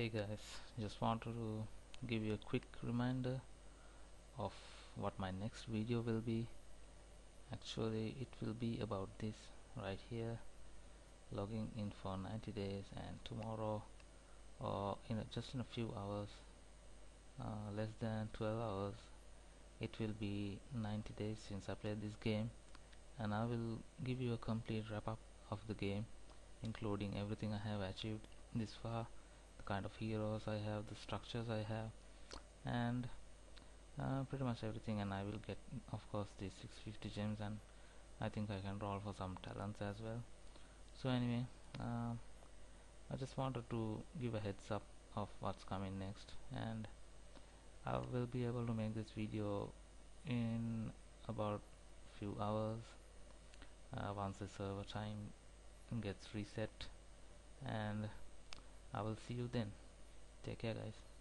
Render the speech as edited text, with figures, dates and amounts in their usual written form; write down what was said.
Hey guys, just wanted to give you a quick reminder of what my next video will be. Actually, it will be about this right here, logging in for 90 days, and tomorrow or just in a few hours, less than 12 hours, it will be 90 days since I played this game, and I will give you a complete wrap up of the game, including everything I have achieved this far, the kind of heroes I have, the structures I have, and pretty much everything. And I will get, of course, the 650 gems, and I think I can roll for some talents as well. So anyway, I just wanted to give a heads up of what's coming next, and I will be able to make this video in about few hours once the server time gets reset, and I will see you then. Take care, guys.